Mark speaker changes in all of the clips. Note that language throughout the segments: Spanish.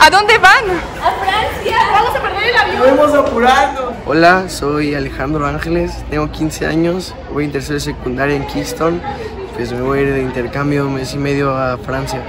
Speaker 1: ¿A dónde van?
Speaker 2: ¡A Francia! ¡Vamos a perder el avión!
Speaker 3: ¡Vamos apurando!
Speaker 4: Hola, soy Alejandro Ángeles, tengo 15 años, voy en tercero de secundaria en Kingston, pues me voy a ir de intercambio un mes y medio a Francia.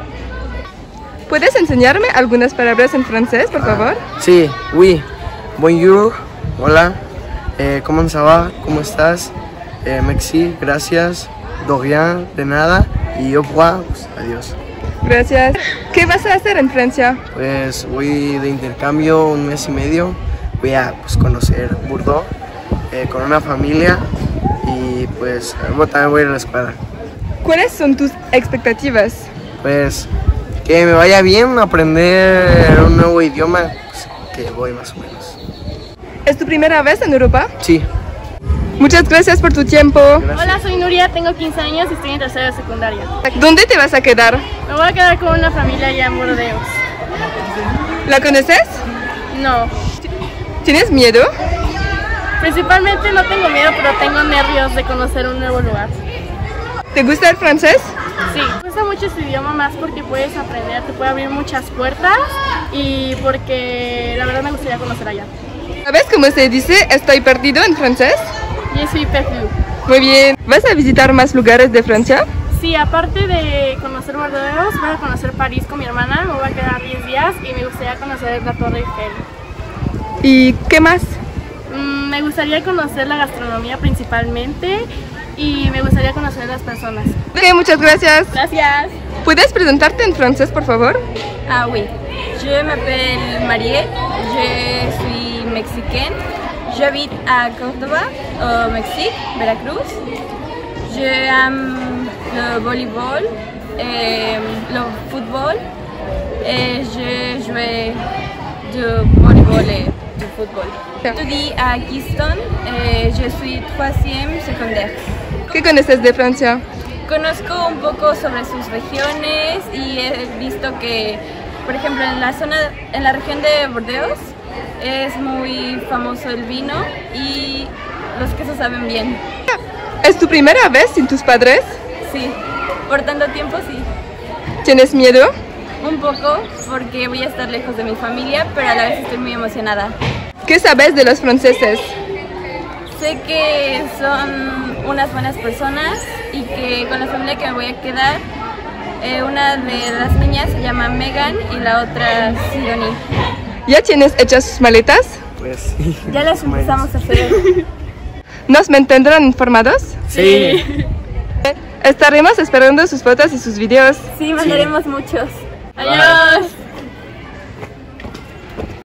Speaker 1: ¿Puedes enseñarme algunas palabras en francés, por favor?
Speaker 4: Sí, oui, bonjour, hola, ¿cómo ça va? ¿Cómo estás? Merci, gracias, de rien, de nada, y au revoir, pues, adiós.
Speaker 1: Gracias. ¿Qué vas a hacer en Francia?
Speaker 4: Pues voy de intercambio un mes y medio, voy a conocer Bordeaux con una familia y pues también voy a ir a la escuela.
Speaker 1: ¿Cuáles son tus expectativas?
Speaker 4: Pues que me vaya bien, aprender un nuevo idioma, pues, que voy más o menos.
Speaker 1: ¿Es tu primera vez en Europa?
Speaker 4: Sí.
Speaker 1: Muchas gracias por tu tiempo.
Speaker 4: Gracias.
Speaker 2: Hola, soy Nuria, tengo 15 años y estoy en tercero de secundaria.
Speaker 1: ¿Dónde te vas a quedar?
Speaker 2: Me voy a quedar con una familia allá en Burdeos.
Speaker 1: ¿La conoces?
Speaker 2: No,
Speaker 1: ¿Tienes miedo?
Speaker 2: principalmente no tengo miedo, pero tengo nervios de conocer un nuevo lugar.
Speaker 1: ¿Te gusta el francés?
Speaker 2: Sí, me gusta mucho este idioma más porque puedes aprender, te puede abrir muchas puertas y porque la verdad me gustaría conocer allá.
Speaker 1: ¿Sabes cómo se dice estoy perdido en francés?
Speaker 2: Je suis perdu.
Speaker 1: Muy bien. ¿Vas a visitar más lugares de Francia?
Speaker 2: Sí, aparte de conocer Burdeos, voy a conocer París con mi hermana, me voy a quedar 10 días y me gustaría conocer la Torre Eiffel.
Speaker 1: ¿Y qué más?
Speaker 2: Me gustaría conocer la gastronomía principalmente y me gustaría conocer las personas.
Speaker 1: Ok, muchas gracias.
Speaker 2: Gracias.
Speaker 1: ¿Puedes presentarte en francés, por favor?
Speaker 5: Ah oui, je m'appelle Mariette, je suis mexicaine, j'habite à Córdoba, au Mexique, Veracruz. J'aime le volleyball et le football et je joue du volleyball et du football. J'étudie à Kingston et je suis 3e secondaire.
Speaker 1: ¿Qué conoces de Francia?
Speaker 5: Conozco un poco sobre sus regiones y he visto que, por ejemplo, en la región de Burdeos es muy famoso el vino y los quesos saben bien.
Speaker 1: ¿Es tu primera vez sin tus padres?
Speaker 5: Sí, por tanto tiempo sí.
Speaker 1: ¿Tienes miedo?
Speaker 5: Un poco, porque voy a estar lejos de mi familia, pero a la vez estoy muy emocionada.
Speaker 1: ¿Qué sabes de los franceses?
Speaker 5: Sé que son unas buenas personas y que con la familia que me voy a quedar, una de las niñas se llama Megan y la otra Sidonie.
Speaker 1: ¿Ya tienes hechas sus maletas?
Speaker 4: Pues sí.
Speaker 5: Ya las empezamos a hacer.
Speaker 1: ¿Nos mantendrán informados?
Speaker 4: Sí.
Speaker 1: Estaremos esperando sus fotos y sus videos.
Speaker 5: Sí, mandaremos muchos.
Speaker 2: Adiós.